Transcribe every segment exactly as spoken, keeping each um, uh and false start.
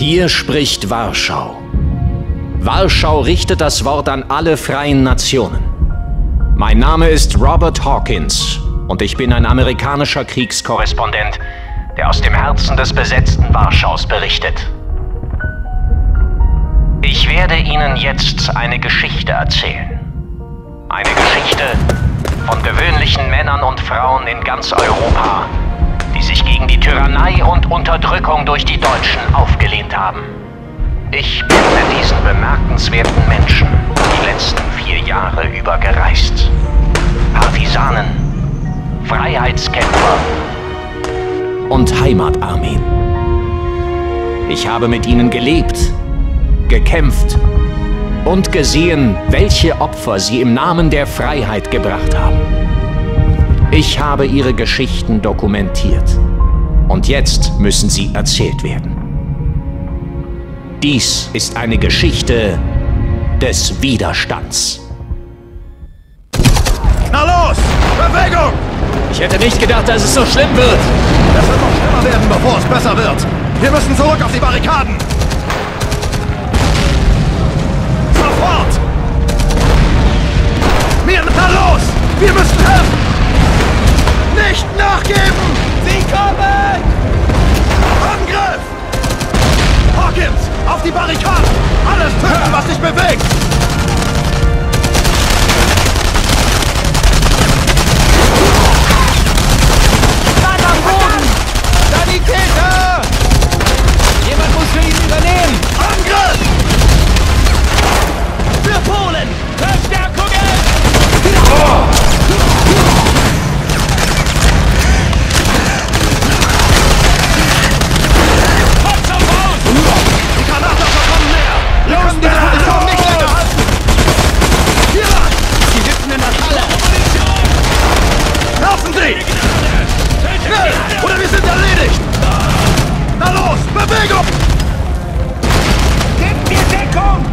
Hier spricht Warschau. Warschau richtet das Wort an alle freien Nationen. Mein Name ist Robert Hawkins und ich bin ein amerikanischer Kriegskorrespondent, der aus dem Herzen des besetzten Warschaus berichtet. Ich werde Ihnen jetzt eine Geschichte erzählen. Eine Geschichte von gewöhnlichen Männern und Frauen in ganz Europa, die sich gegen die Tyrannei und Unterdrückung durch die Deutschen aufgelehnt haben. Ich bin mit diesen bemerkenswerten Menschen die letzten vier Jahre über gereist. Partisanen, Freiheitskämpfer und Heimatarmeen. Ich habe mit ihnen gelebt, gekämpft und gesehen, welche Opfer sie im Namen der Freiheit gebracht haben. Ich habe ihre Geschichten dokumentiert und jetzt müssen sie erzählt werden. Dies ist eine Geschichte des Widerstands. Na los! Bewegung! Ich hätte nicht gedacht, dass es so schlimm wird. Es wird noch schlimmer werden, bevor es besser wird. Wir müssen zurück auf die Barrikaden. Sofort! Mir, na los! Wir müssen helfen! Nicht nachgeben! Sie kommen! Angriff! Hawkins! Auf die Barrikaden! Alles töten, was sich bewegt! Mann am Boden! Sanitäter! Jemand muss für ihn übernehmen! Angriff! Für Polen! Verstärkungen! Oh! Oder wir sind erledigt! Na los, Bewegung! Gebt mir Deckung!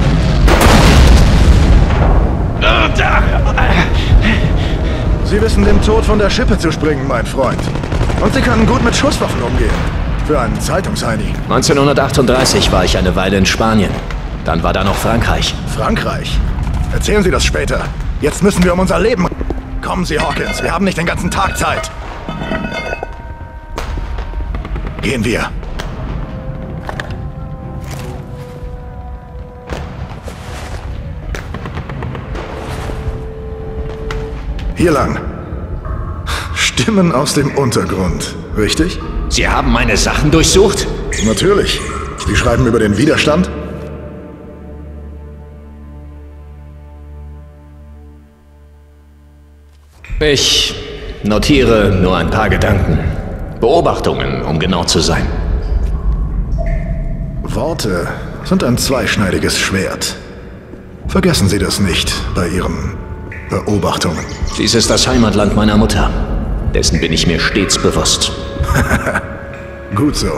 Sie wissen dem Tod von der Schippe zu springen, mein Freund. Und Sie können gut mit Schusswaffen umgehen. Für einen Zeitungsheini. neunzehnhundertachtunddreißig war ich eine Weile in Spanien. Dann war da noch Frankreich. Frankreich? Erzählen Sie das später. Jetzt müssen wir um unser Leben... Kommen Sie, Hawkins. Wir haben nicht den ganzen Tag Zeit. Gehen wir. Hier lang. Stimmen aus dem Untergrund, richtig? Sie haben meine Sachen durchsucht? Natürlich. Sie schreiben über den Widerstand? Ich notiere nur ein paar Gedanken. Beobachtungen, um genau zu sein. Worte sind ein zweischneidiges Schwert. Vergessen Sie das nicht bei Ihren Beobachtungen. Dies ist das Heimatland meiner Mutter. Dessen bin ich mir stets bewusst. Gut so.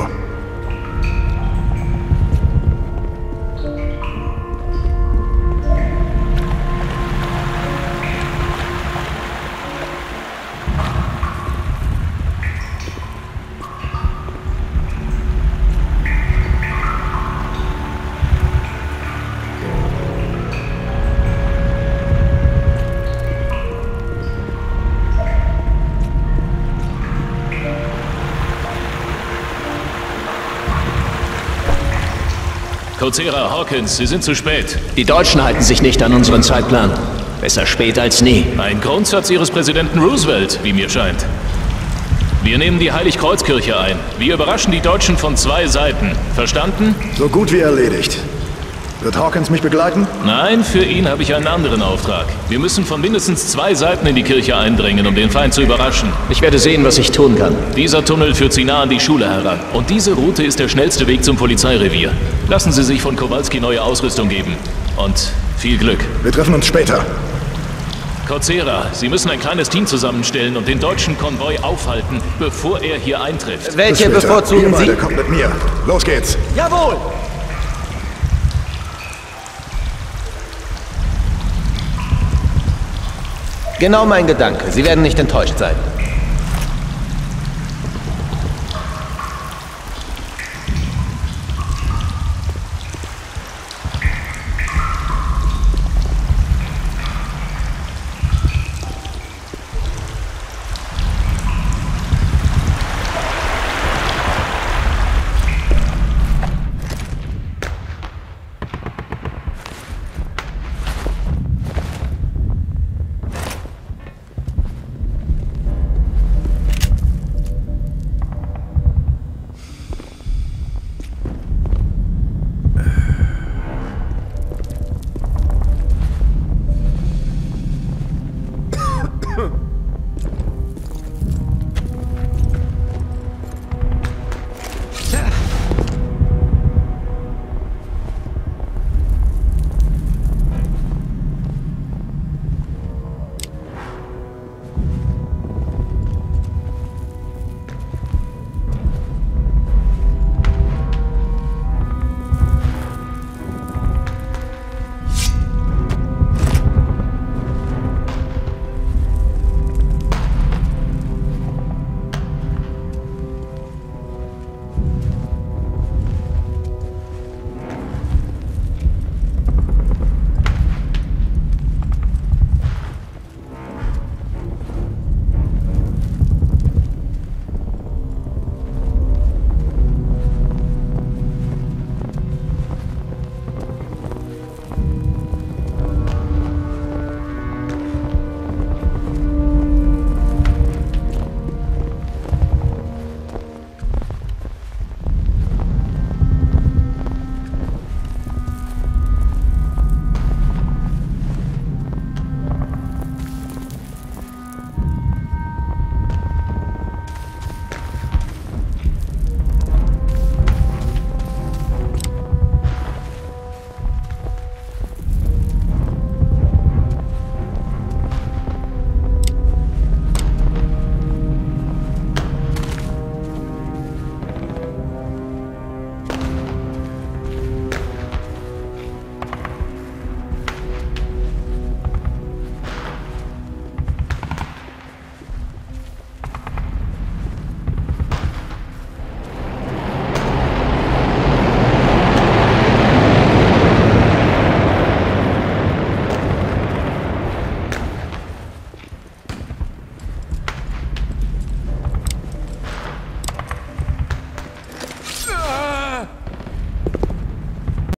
Cocera, Hawkins, Sie sind zu spät. Die Deutschen halten sich nicht an unseren Zeitplan. Besser spät als nie. Ein Grundsatz Ihres Präsidenten Roosevelt, wie mir scheint. Wir nehmen die Heiligkreuzkirche ein. Wir überraschen die Deutschen von zwei Seiten. Verstanden? So gut wie erledigt. Wird Hawkins mich begleiten? Nein, für ihn habe ich einen anderen Auftrag. Wir müssen von mindestens zwei Seiten in die Kirche eindringen, um den Feind zu überraschen. Ich werde sehen, was ich tun kann. Dieser Tunnel führt Sie nah an die Schule heran. Und diese Route ist der schnellste Weg zum Polizeirevier. Lassen Sie sich von Kowalski neue Ausrüstung geben. Und viel Glück. Wir treffen uns später. Cocera, Sie müssen ein kleines Team zusammenstellen und den deutschen Konvoi aufhalten, bevor er hier eintrifft. Welche bevorzugen Ihr beide Sie? kommt mit mir. Los geht's. Jawohl! Genau mein Gedanke. Sie werden nicht enttäuscht sein.